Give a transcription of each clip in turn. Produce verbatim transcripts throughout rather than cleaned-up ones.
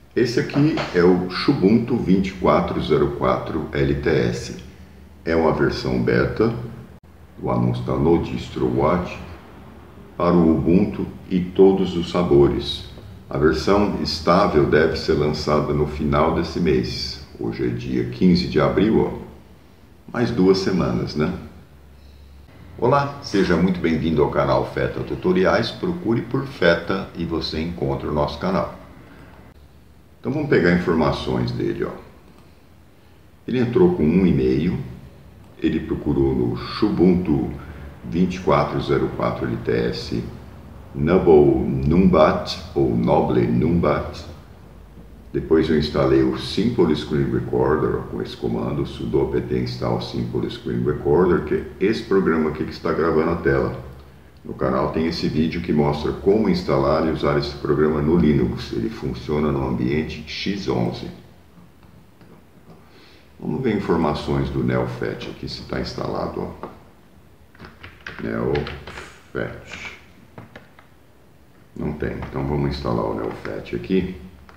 Esse aqui é o Xubuntu vinte e quatro zero quatro L T S. É uma versão beta, o anúncio está no DistroWatch, para o Ubuntu e todos os sabores. A versão estável deve ser lançada no final desse mês. Hoje é dia quinze de abril, ó. Mais duas semanas, né? Olá, seja muito bem-vindo ao canal Feta Tutoriais. Procure por Feta e você encontra o nosso canal. Então vamos pegar informações dele, ó. Ele entrou com um e-mail, ele procurou no Xubuntu vinte e quatro zero quatro L T S Noble Numbat ou Noble Numbat. Depois eu instalei o Simple Screen Recorder, ó, com esse comando, sudo apt install Simple Screen Recorder, que é esse programa aqui que está gravando a tela. No canal tem esse vídeo que mostra como instalar e usar esse programa no Linux. Ele funciona no ambiente X onze. Vamos ver informações do NeoFetch aqui, se está instalado, ó. NeoFetch. Não tem, então vamos instalar o NeoFetch aqui.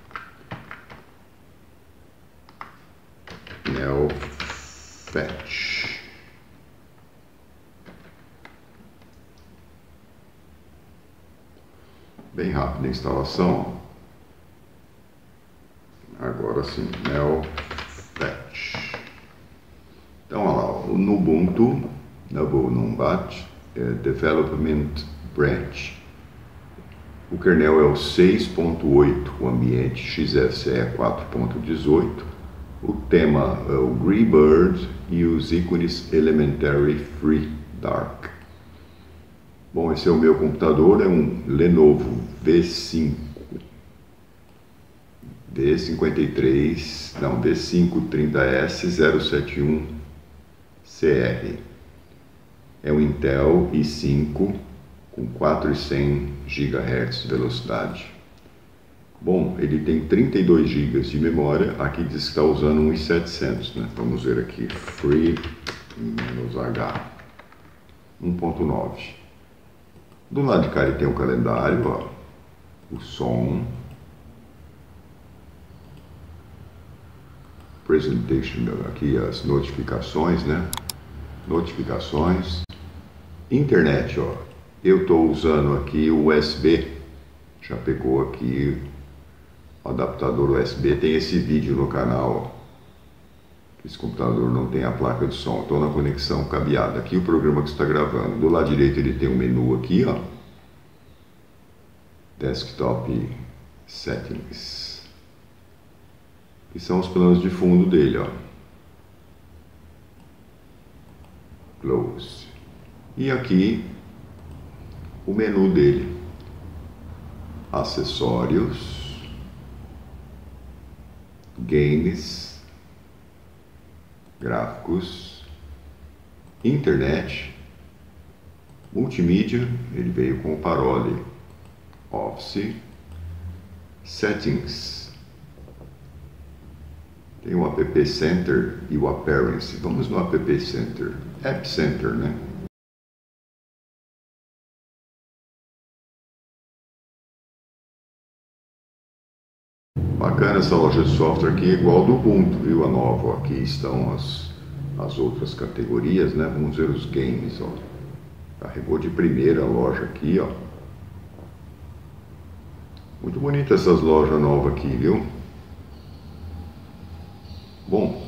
NeoFetch. Bem rápida a instalação. Agora sim, NeoFetch. Então, olha lá, o Ubuntu, Noble Numbat, é Development Branch. O kernel é o seis ponto oito, o ambiente X F C E quatro ponto dezoito. O tema é o Greybird e os ícones Elementary Free Dark. Bom, esse é o meu computador, é um Lenovo V cinco. D cinquenta e três, não, D cinco trinta S zero sete um C R. É um Intel i cinco com quatro mil e cem gigahertz de velocidade. Bom, ele tem trinta e dois gigas de memória, aqui diz que está usando um mil e setecentos, né? Vamos ver aqui, Free menos H, um ponto nove. Do lado de cá ele tem o calendário, ó, o som, presentation, aqui as notificações, né? Notificações, internet, ó. Eu estou usando aqui o U S B, já pegou aqui o adaptador U S B, tem esse vídeo no canal, ó. Esse computador não tem a placa de som, estou na conexão cabeada. Aqui o programa que está gravando. Do lado direito ele tem um menu aqui, ó. Desktop Settings. Que são os planos de fundo dele, ó. Close. E aqui o menu dele. Acessórios. Games. Gráficos, internet, multimídia, ele veio com o Parole, Office, Settings, tem o App Center e o Appearance. Vamos no App Center, App Center, né? Bacana essa loja de software aqui, igual do Ubuntu, viu? A nova, ó. Aqui estão as, as outras categorias, né? Vamos ver os games, ó. Carregou de primeira a loja aqui, ó. Muito bonita essas lojas novas aqui, viu? Bom,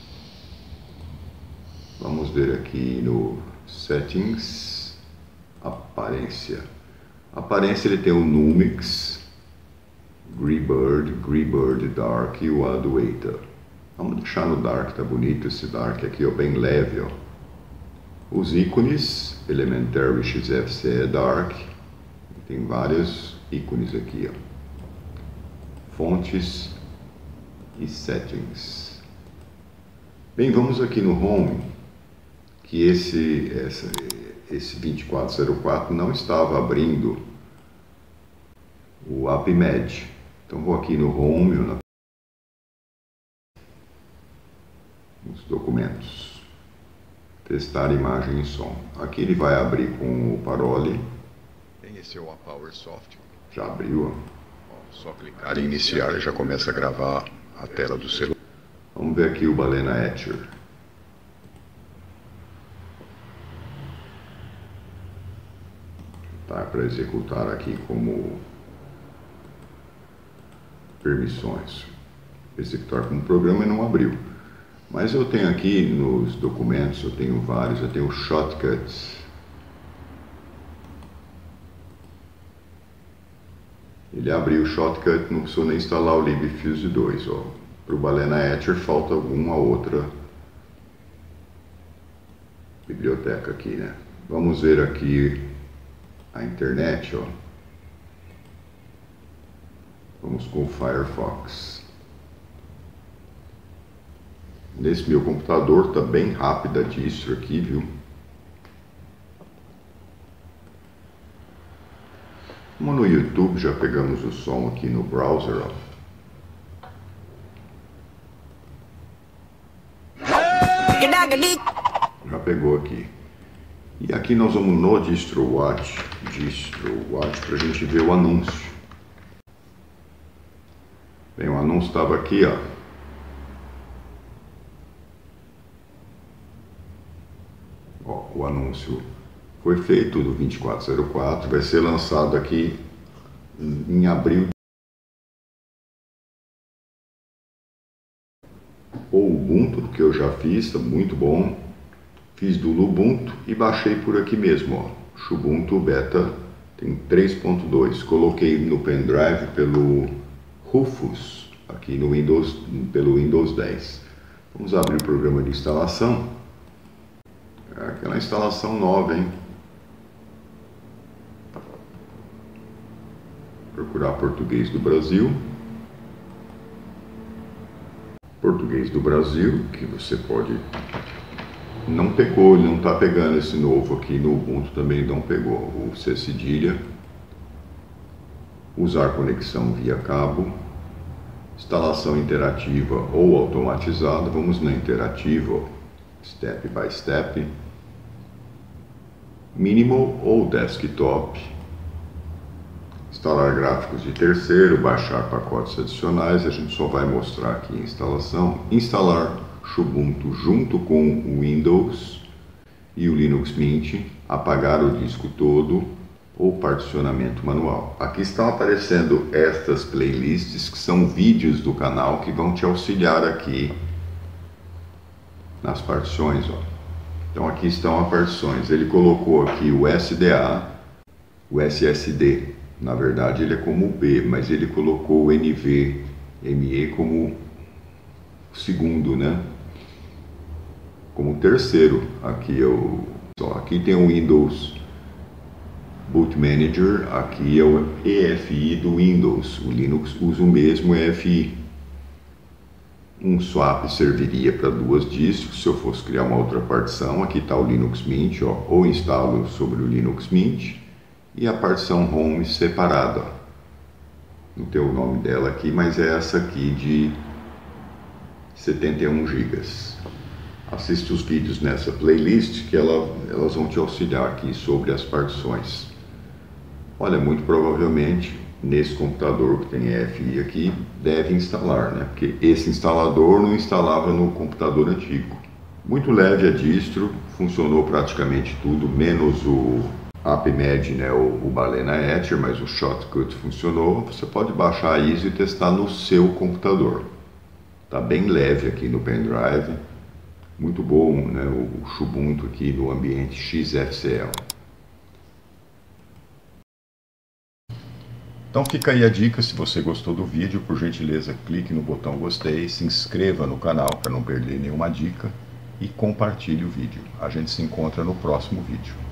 vamos ver aqui no Settings, Aparência. Aparência ele tem o Numix, Greybird, Greybird Dark e o Aduator. Vamos deixar no Dark, tá bonito esse Dark aqui, ó, bem leve, ó. Os ícones, Elementary X F C E Dark, tem vários ícones aqui, ó. Fontes e Settings. Bem, vamos aqui no Home, que esse, essa, esse vinte e quatro zero quatro não estava abrindo o AppMed. Então vou aqui no Home, na... nos documentos, testar imagem e som. Aqui ele vai abrir com o Parole. Esse é o Power Software. Já abriu, ó. Só clicar em iniciar e já começa a gravar a tela do celular. Vamos ver aqui o Balena Etcher. Tá, para executar aqui como permissões. Executar como programa e não abriu. Mas eu tenho aqui nos documentos, eu tenho vários, eu tenho shortcuts. Ele abriu o shortcut, não precisou nem instalar o libfuse dois. Para o Balena Etcher falta alguma outra biblioteca aqui, né? Vamos ver aqui a internet, ó. Vamos com o Firefox. Nesse meu computador tá bem rápida a distro aqui, viu? Como no YouTube já pegamos o som aqui no browser, ó. Já pegou aqui. E aqui nós vamos no DistroWatch, DistroWatch, para a gente ver o anúncio. Bem, o anúncio estava aqui, ó. Ó, o anúncio foi feito do vinte e quatro zero quatro, vai ser lançado aqui em abril. O Ubuntu, que eu já fiz, tá muito bom. Fiz do Lubuntu e baixei por aqui mesmo, ó. Xubuntu Beta tem três ponto dois. Coloquei no pendrive pelo Rufus, aqui no Windows, pelo Windows dez. Vamos abrir o programa de instalação. É aquela instalação nova, hein? Procurar português do Brasil. Português do Brasil, que você pode... Não pegou, ele não está pegando esse novo aqui no Ubuntu, também não pegou. O C cedilha. Usar conexão via cabo. Instalação interativa ou automatizada. Vamos na interativa, ó. Step by step. Minimal ou desktop. Instalar gráficos de terceiro, baixar pacotes adicionais. A gente só vai mostrar aqui a instalação. Instalar Xubuntu junto com o Windows e o Linux Mint, apagar o disco todo ou particionamento manual. Aqui estão aparecendo estas playlists que são vídeos do canal que vão te auxiliar aqui nas partições, ó. Então aqui estão as partições. Ele colocou aqui o S D A, o S S D. Na verdade ele é como B, mas ele colocou o N V M E como segundo, né? Como terceiro. Aqui é o, ó, aqui tem o Windows Boot Manager, aqui é o E F I do Windows. O Linux usa o mesmo E F I. Um swap serviria para duas distros. Se eu fosse criar uma outra partição, aqui está o Linux Mint, ó, ou instalo sobre o Linux Mint, e a partição Home separada. Ó. Não tem o nome dela aqui, mas é essa aqui de setenta e um gigas. Assiste os vídeos nessa playlist que ela, elas vão te auxiliar aqui sobre as partições. Olha, muito provavelmente nesse computador que tem E F I aqui deve instalar, né? Porque esse instalador não instalava no computador antigo. Muito leve a distro, funcionou praticamente tudo, menos o AppMed, né? O, o Balena Etcher, mas o shortcut funcionou. Você pode baixar isso e testar no seu computador. Tá bem leve aqui no pendrive. Muito bom, né, o Xubuntu aqui no ambiente X F C L. Então fica aí a dica, se você gostou do vídeo, por gentileza clique no botão gostei, se inscreva no canal para não perder nenhuma dica e compartilhe o vídeo. A gente se encontra no próximo vídeo.